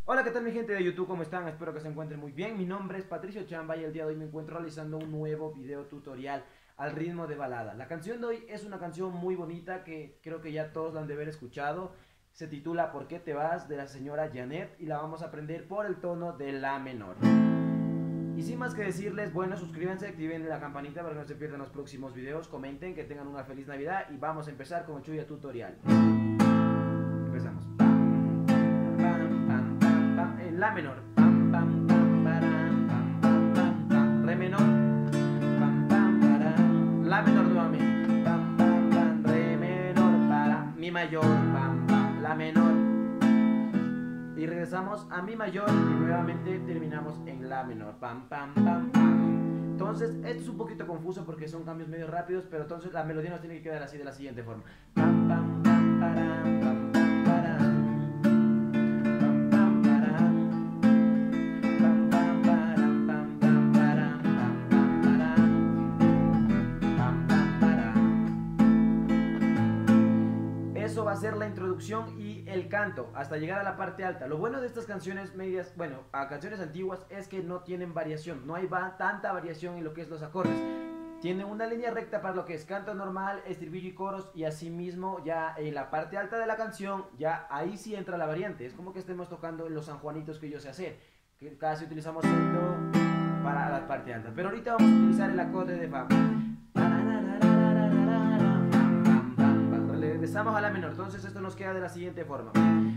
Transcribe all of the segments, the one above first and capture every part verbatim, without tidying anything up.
Hola, ¿qué tal mi gente de YouTube? ¿Cómo están? Espero que se encuentren muy bien. Mi nombre es Patricio Chamba y el día de hoy me encuentro realizando un nuevo video tutorial al ritmo de balada. La canción de hoy es una canción muy bonita que creo que ya todos la han de haber escuchado. Se titula ¿Por qué te vas? De la señora Janet y la vamos a aprender por el tono de la menor. Y sin más que decirles, bueno, suscríbanse, activen la campanita para que no se pierdan los próximos videos, comenten, que tengan una feliz Navidad y vamos a empezar con el Chuya Tutorial. Empezamos. En la menor, pam, pam, pam, param, pam, pam, pam, pam, re menor, pam, pam, param, la menor nuevamente, pam, pam, pam, re menor, para mi mayor, pam, pam, la menor, y regresamos a mi mayor y nuevamente terminamos en la menor, pam, pam, pam, pam. Entonces esto es un poquito confuso porque son cambios medio rápidos, pero entonces la melodía nos tiene que quedar así de la siguiente forma, pam, pam, pam, param, pam, pam, param. Eso va a ser la introducción y el canto hasta llegar a la parte alta. Lo bueno de estas canciones medias, bueno, a canciones antiguas es que no tienen variación, no hay va tanta variación en lo que es los acordes. Tiene una línea recta para lo que es canto normal, estribillo y coros, y asimismo ya en la parte alta de la canción, ya ahí sí entra la variante. Es como que estemos tocando en los sanjuanitos que yo sé hacer, que casi utilizamos el do para la parte alta. Pero ahorita vamos a utilizar el acorde de fa. Regresamos a la menor, entonces esto nos queda de la siguiente forma.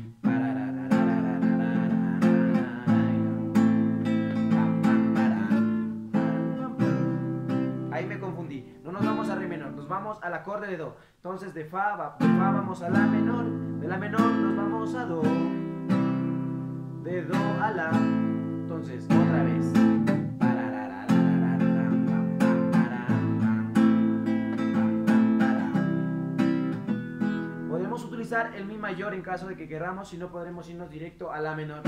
Ahí me confundí, no nos vamos a re menor, nos vamos al acorde de do. Entonces de fa, va, de fa vamos a la menor, de la menor nos vamos a do, de do a la. Entonces otra vez. Podemos utilizar el mi mayor en caso de que queramos, si no podremos irnos directo a la menor.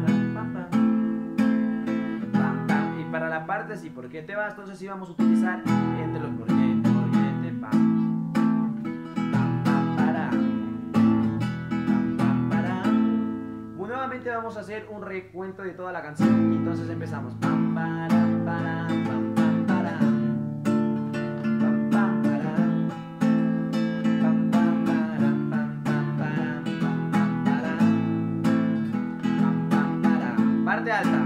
Y para la parte así, ¿por qué te vas? Entonces sí vamos a utilizar entre los por qué, por qué te pam. Pam, pam, para. Pam, pam, para. Nuevamente vamos a hacer un recuento de toda la canción y entonces empezamos. Pam, para, para, pam, pam, para. Pam, pam, para. Pam, pam, para, pam, pam, para, pam, pam, para. Pam, pam, para. Parte alta.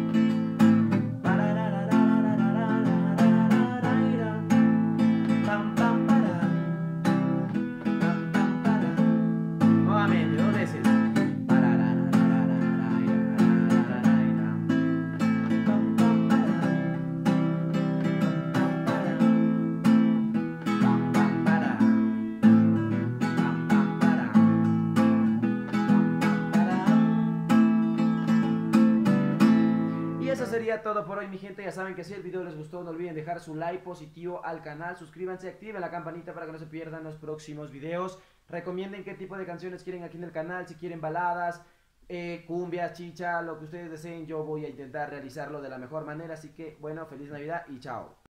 Eso sería todo por hoy mi gente, ya saben que si el video les gustó no olviden dejar su like positivo al canal, suscríbanse, activen la campanita para que no se pierdan los próximos videos, recomienden qué tipo de canciones quieren aquí en el canal, si quieren baladas, eh, cumbias, chicha, lo que ustedes deseen, yo voy a intentar realizarlo de la mejor manera, así que bueno, feliz Navidad y chao.